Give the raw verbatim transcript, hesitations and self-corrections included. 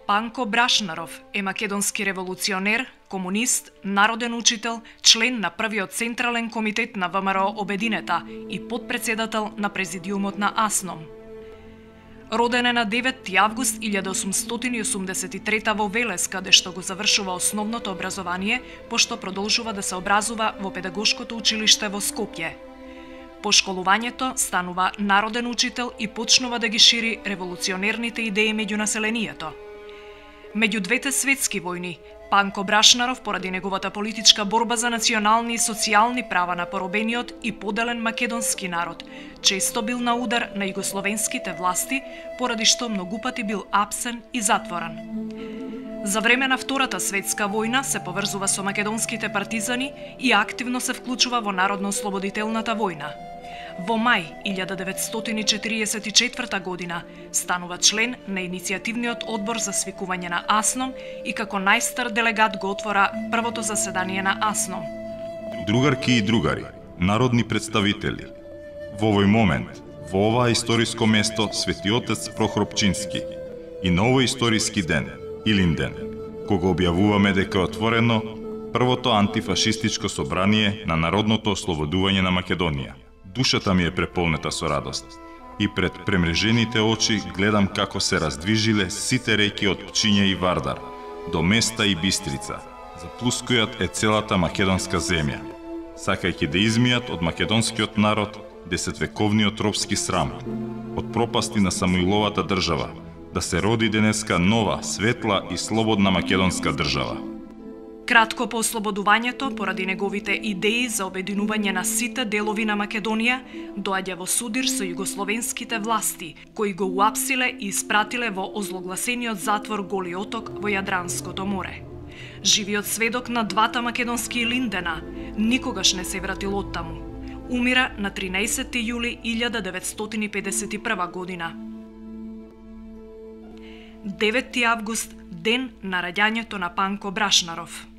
Панко Брашнаров е македонски револуционер, комунист, народен учител, член на првиот Централен комитет на ВМРО Обединета и потпредседател на президиумот на АСНОМ. Роден е на деветти август илјада осумстотини и осумдесет и трета во Велес, каде што го завршува основното образование, пошто продолжува да се образува во педагошкото училиште во Скопје. По школувањето станува народен учител и почнува да ги шири револуционерните идеи меѓу населението. Меѓу двете светски војни, Панко Брашнаров, поради неговата политичка борба за национални и социјални права на поробениот и поделен македонски народ, често бил на удар на југословенските власти, поради што многу пати бил апсен и затворен. За време на Втората светска војна се поврзува со македонските партизани и активно се вклучува во Народно-ослободителната војна. Во мај илјада деветстотини четириесет и четврта година станува член на иницијативниот одбор за свикување на АСНОМ и како најстар делегат го отвора првото заседание на АСНОМ. Другарки и другари, народни представители, во овој момент, во оваа историско место Свети Отец Прохор Пчински и на овој историски ден, Илинден, кога објавуваме дека е отворено првото антифашистичко собрание на народното ослободување на Македонија. Душата ми е преполнета со радост и пред премрежените очи гледам како се раздвижиле сите реки од Пчиње и Вардар до Места и Бистрица, за плускојот е целата македонска земја, сакајќи да измијат од македонскиот народ десетвековниот робски срам, од пропасти на Самуиловата држава, да се роди денеска нова, светла и слободна македонска држава. Кратко по ослободувањето, поради неговите идеи за обединување на сите делови на Македонија, доаѓа во судир со југословенските власти, кои го уапсиле и испратиле во озлогласениот затвор Голи Оток во Јадранското море. Живиот сведок на двата македонски Илиндена никогаш не се вратил оттаму. Умира на тринаесетти јули илјада деветстотини педесет и прва година. деветти август, ден на раѓањето на Панко Брашнаров.